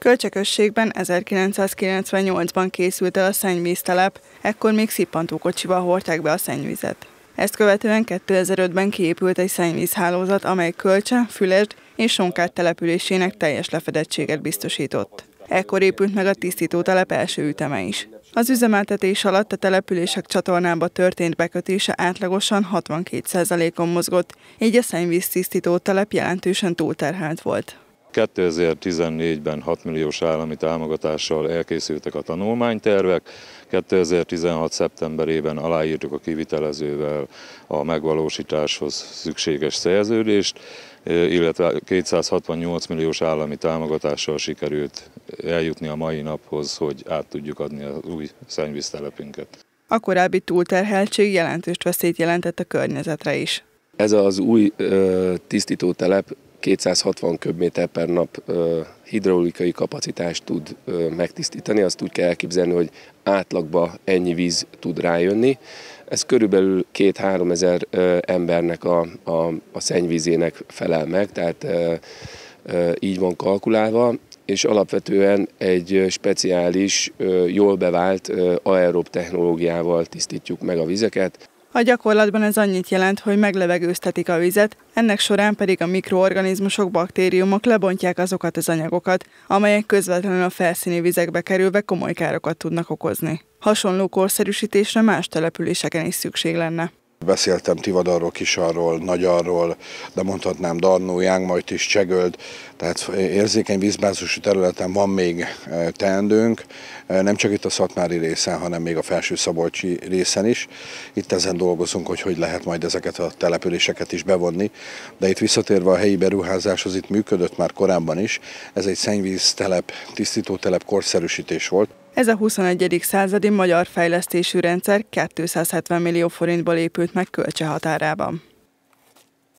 Kölcse községben 1998-ban készült el a szennyvíztelep, ekkor még szippantókocsival hordták be a szennyvizet. Ezt követően 2005-ben kiépült egy szennyvízhálózat, amely Kölcse, Fülesd és Sonkát településének teljes lefedettséget biztosított. Ekkor épült meg a tisztítótelep első üteme is. Az üzemeltetés alatt a települések csatornába történt bekötése átlagosan 62%-on mozgott, így a szennyvíztisztítótelep jelentősen túlterhelt volt. 2014-ben 6 milliós állami támogatással elkészültek a tanulmánytervek, 2016. szeptemberében aláírtuk a kivitelezővel a megvalósításhoz szükséges szerződést, illetve 268 milliós állami támogatással sikerült eljutni a mai naphoz, hogy át tudjuk adni az új szennyvíztelepünket. A korábbi túlterheltség jelentős veszélyt jelentett a környezetre is. Ez az új tisztítótelep 260 köbméter per nap hidraulikai kapacitást tud megtisztítani. Azt úgy kell elképzelni, hogy átlagban ennyi víz tud rájönni. Ez körülbelül 2-3 ezer embernek a szennyvízének felel meg, tehát így van kalkulálva, és alapvetően egy speciális, jól bevált aerob technológiával tisztítjuk meg a vizeket. A gyakorlatban ez annyit jelent, hogy meglevegőztetik a vizet, ennek során pedig a mikroorganizmusok, baktériumok lebontják azokat az anyagokat, amelyek közvetlenül a felszíni vizekbe kerülve komoly károkat tudnak okozni. Hasonló korszerűsítésre más településeken is szükség lenne. Beszéltem Tivadarról, Kisarról, Nagyarról, de mondhatnám Darnó, Jángmajt is, Csegöld, tehát érzékeny vízbázisú területen van még teendőnk, nem csak itt a szatmári részen, hanem még a felső-szabolcsi részen is. Itt ezen dolgozunk, hogy lehet majd ezeket a településeket is bevonni, de itt visszatérve a helyi beruházáshoz, itt működött már korábban is, ez egy szennyvíztelep, tisztítótelep korszerűsítés volt. Ez a 21. századi magyar fejlesztésű rendszer 270 millió forintból épült meg Kölcse határában.